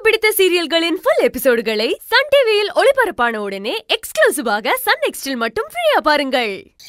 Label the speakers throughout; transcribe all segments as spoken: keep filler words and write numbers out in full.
Speaker 1: பிடித்த சீரியல்களின் full எபிசோடுகளை Sun டிவியில் ஒளிபரப்பான உடனே எக்ஸ்க்ளூசிவாக சன் நெக்ஸ்டில் மட்டும் ஃப்ரீயா பாருங்கள்.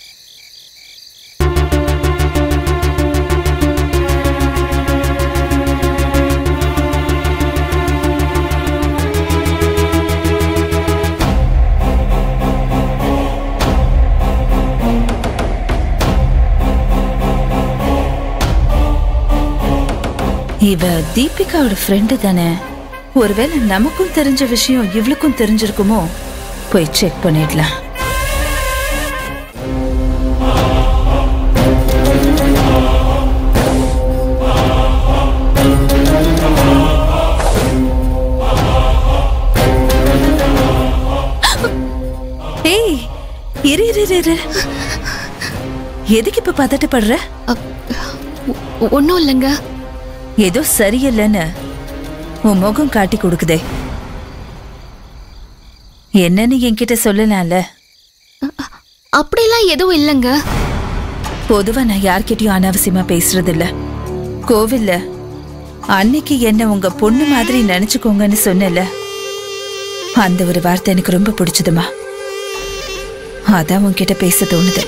Speaker 2: இவ தீபிகாவோட ஃப்ரெண்டு தானே. ஒருவேளை நமக்கும் தெரிஞ்ச விஷயம் இவளுக்கும் தெரிஞ்சிருக்குமோ? போய் செக் பண்ணிடலாம். ஏய், இரு இரு இரு. எதுக்கு இப்ப பதட்டப்படுற?
Speaker 3: ஒன்னும் இல்லைங்க.
Speaker 2: ஏதோ சரியில்லைன்னு உன் முகம் காட்டி கொடுக்குதே. என்னன்னு என்கிட்ட சொல்லலாம்ல.
Speaker 3: அப்படிலாம் எதுவும் இல்லைங்க.
Speaker 2: பொதுவா நான் யார்கிட்டயும் அனாவசியமா பேசுறது இல்ல. கோவில்ல அன்னைக்கு என்ன உங்க பொண்ணு மாதிரி நினைச்சுக்கோங்கன்னு சொன்னல, அந்த ஒரு வார்த்தை எனக்கு ரொம்ப பிடிச்சதுமா. அதான் உன்கிட்ட பேச தோணுது.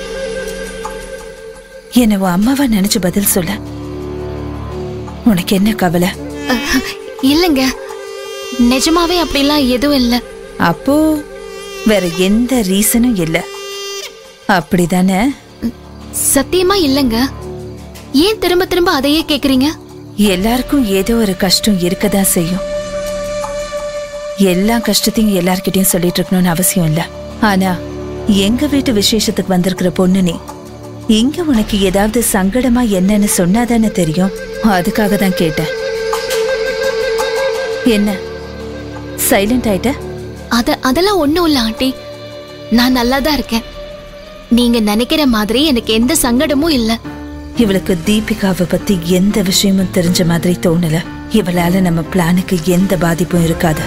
Speaker 2: என்ன உன் அம்மாவா நினைச்சு பதில் சொல்ல. உனக்கு என்ன கவலை?
Speaker 3: இல்லங்க, நிஜமாவே அப்படிலாம் எதுவும் இல்ல.
Speaker 2: அப்போ வேற எந்த ரீசனும் இல்ல, அப்படிதானே?
Speaker 3: சத்தியமா இல்லங்க. ஏன் திரும்ப திரும்ப அதையே கேக்குறீங்க?
Speaker 2: எல்லாருக்கும் ஏதோ ஒரு கஷ்டம் இருக்கதான் செய்யும். எல்லா கஷ்டத்தையும் எல்லார்கிட்டயும் சொல்லிட்டு இருக்கணும்னு அவசியம் இல்ல. ஆனா எங்க வீட்டு விசேஷத்துக்கு வந்திருக்கிற பொண்ணு நீ, இங்க உனக்கு ஏதாவது சங்கடமா என்னன்னு சொன்னாதானே தெரியும். அதுக்காக தான் கேட்டேன். என்ன சைலண்ட் ஆயிட்ட?
Speaker 3: அத அதெல்லாம் ஒண்ணும் இல்ல ஆண்டி. நான் நல்லா தான் இருக்கேன். நீங்க நினைக்கிற மாதிரி எனக்கு எந்த சங்கடமும் இல்ல.
Speaker 2: இவளுக்கு தீபிகாவை பத்தி எந்த விஷயமும் தெரிஞ்ச மாதிரி தோணல. இவளால நம்ம பிளானுக்கு எந்த பாதிப்பும் இருக்காது.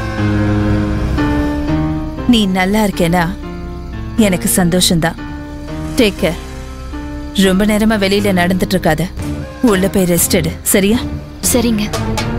Speaker 2: நீ நல்லா இருக்கேனா எனக்கு சந்தோஷம்தான். Take care. ரொம்ப நேரமா வெளியில நடந்துட்டு இருக்காத. உள்ள போய் ரெஸ்ட் எடு, சரியா?
Speaker 3: சரிங்க.